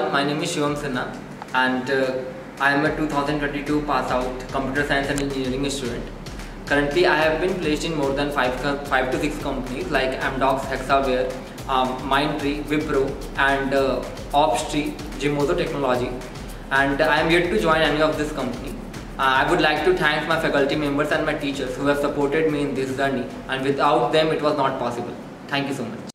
all, my name is Shivam Sinha and I am a 2022 pass out computer science and engineering student. Currently, I have been placed in more than 5 to 6 companies like Amdocs, Hexaware, Mindtree, Wipro and Opstree, Gimozo Technology, and I am yet to join any of this company. I would like to thank my faculty members and my teachers who have supported me in this journey, and without them it was not possible. Thank you so much.